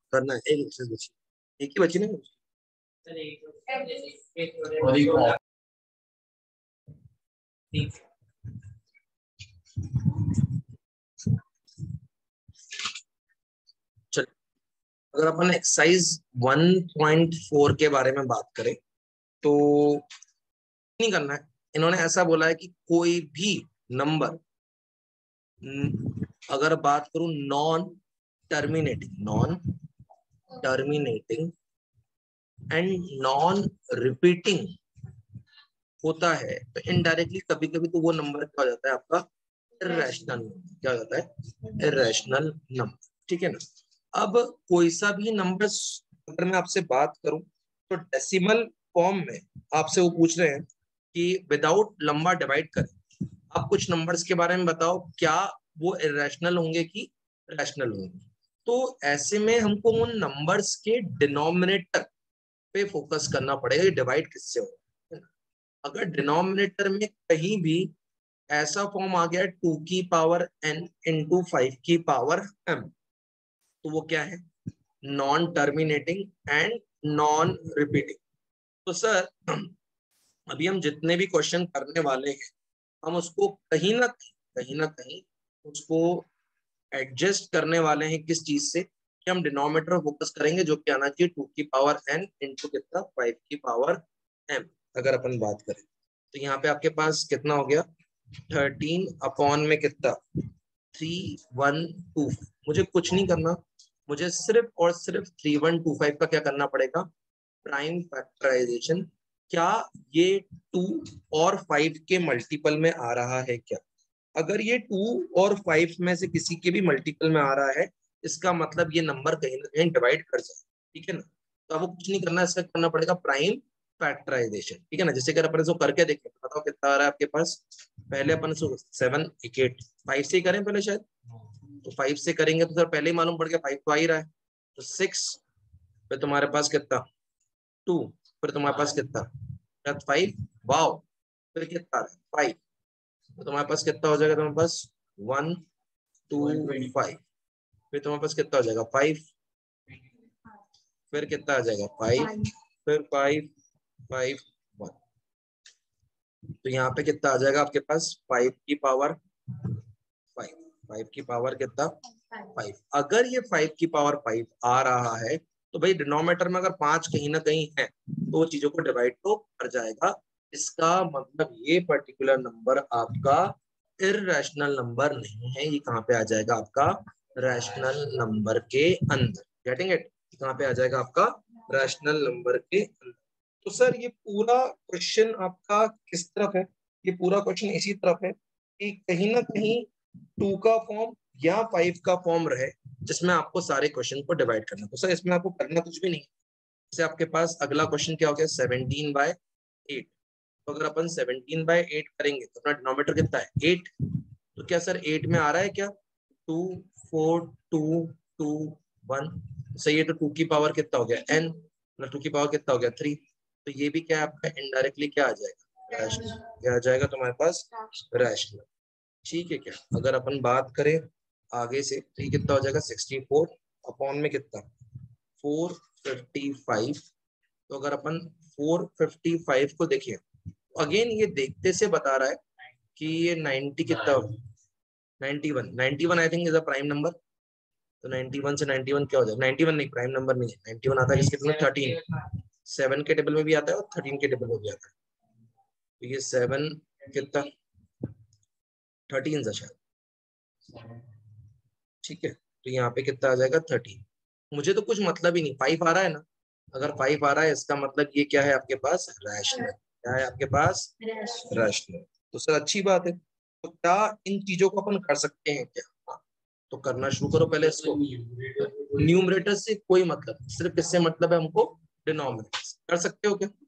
करना है। एक एक्सरसाइज बची, एक ही बची ना। चल, अगर अपन एक्सरसाइज 1.4 के बारे में बात करें तो नहीं करना है। इन्होंने ऐसा बोला है कि कोई भी नंबर, अगर बात करूं non terminating and non repeating होता है तो इनडायरेक्टली कभी कभी तो वो नंबर क्या हो जाता है आपका इर्रेशनल। क्या हो जाता है? Irrational number. ठीक है ना। अब कोई सा भी नंबर अगर मैं आपसे बात करूं तो डेसिमल फॉर्म में आपसे वो पूछ रहे हैं कि विदाउट लंबा डिवाइड करें, आप कुछ नंबर्स के बारे में बताओ, क्या वो इर्रेशनल होंगे कि रैशनल होंगे। तो ऐसे में हमको उन नंबर्स के डिनोमिनेटर पे फोकस करना पड़ेगा, डिवाइड किससे हो। अगर डिनोमिनेटर में कहीं भी ऐसा फॉर्म आ गया 2 की पावर n इंटू 5 की पावर m, तो वो क्या है? Non terminating and non repeating. तो सर अभी हम जितने भी क्वेश्चन करने वाले हैं हम उसको कहीं ना कहीं उसको एडजस्ट करने वाले हैं किस चीज से कि हम डिनोमिनेटर फोकस करेंगे जो कि आना चाहिए 2 की पावर n इंटू कितना 5 की पावर m। अगर अपन बात करें तो यहाँ पे आपके पास कितना हो गया 13 अपॉन में कितना 3125। मुझे कुछ नहीं करना, मुझे सिर्फ और सिर्फ 3125 का क्या करना पड़ेगा? Prime factorization. क्या ये 2 और 5 के मल्टीपल में आ रहा है क्या? अगर ये 2 और 5 में से किसी के भी मल्टीपल में आ रहा है इसका मतलब ये नंबर कहीं ना कहीं डिवाइड कर जाए। ठीक है ना। तो आपको कुछ नहीं करना, इसका करना पड़ेगा प्राइम फैक्टराइजेशन। ठीक है ना। जैसे अगर अपन इसको करके देखें तो बताओ कितना आ रहा है आपके पास। पहले अपन इसको 7 8 5 से ही करें पहले शायद, तो 5 से करेंगे तो सर पहले ही मालूम पड़ गया 5 तो आ ही रहा है। तो 6, फिर तुम्हारे पास कितना 2, फिर तुम्हारे पास कितना 5, वाओ, फिर कितना 5, तो तुम्हारे पास कितना हो जाएगा? तुम्हारे पास 1 2 5, फिर तुम्हारे पास कितना हो जाएगा 5, फिर कितना आ जाएगा 5, फिर 5 5 1। तो यहाँ पे कितना आ जाएगा आपके पास 5 की पावर 5, 5 की पावर कितना 5। अगर ये 5 की पावर 5 आ रहा है तो भाई डिनोमिनेटर में अगर 5 कहीं ना कहीं है तो चीजों को डिवाइड तो कर जाएगा। इसका मतलब ये पर्टिकुलर नंबर आपका इररेशनल नंबर नहीं है, ये कहाँ पे आ जाएगा आपका रैशनल नंबर के अंदर। Getting it? कहाँ पे आ जाएगा आपका रैशनल नंबर के अंदर। तो सर ये पूरा क्वेश्चन आपका किस तरफ है? ये पूरा क्वेश्चन इसी तरफ है कि कहीं ना कहीं 2 का फॉर्म या 5 का फॉर्म रहे जिसमें आपको सारे क्वेश्चन को डिवाइड करना। तो सर इसमें आपको करना कुछ भी नहीं। जैसे आपके पास अगला क्वेश्चन क्या हो गया 17/8। तो अगर अपन 17/8 करेंगे तो अपना डिनोमिनेटर कितना है 8। तो क्या सर 8 में आ रहा है क्या 2 4 2 2 1? सही है। तो 2 की पावर कितना हो गया n, 2 की पावर कितना हो गया 3। तो ये भी क्या है आपका इनडायरेक्टली क्या आ जाएगा रैशनल। क्या आ जाएगा तुम्हारे पास रैशनल। ठीक है क्या? अगर अपन बात करें आगे से तो ये कितना हो जाएगा 64 अपॉन में कितना 455। तो अगर अपन 455 को देखें अगेन ये देखते से बता रहा है कि ये 90 कितना 91 I think is a prime number. तो 91 से 91 क्या हो जाएगा 91 नहीं, प्राइम नंबर नहीं है। 91 आता है किसके टेबल में 13, 7 के टेबल में भी आता है और 13 के टेबल में भी आता है। तो ये 7 कितना 13 सा शायद। ठीक है। तो यहाँ पे कितना आ जाएगा 13। मुझे तो कुछ मतलब ही नहीं, 5 आ रहा है ना। अगर 5 आ रहा है इसका मतलब ये क्या है आपके पास रैशनल। क्या है आपके पास रैशनल। तो सर अच्छी बात है। तो क्या इन चीजों को अपन कर सकते हैं क्या? हाँ, तो करना शुरू करो पहले इसको। न्यूमरेटर से कोई मतलब, सिर्फ इससे मतलब है हमको डिनोमिनेटर। कर सकते हो क्या?